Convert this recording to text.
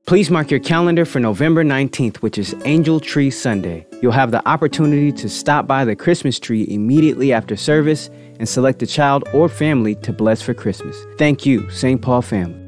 Please mark your calendar for November 19th, which is Angel Tree Sunday. You'll have the opportunity to stop by the Christmas tree immediately after service and select a child or family to bless for Christmas. Thank you, St. Paul family.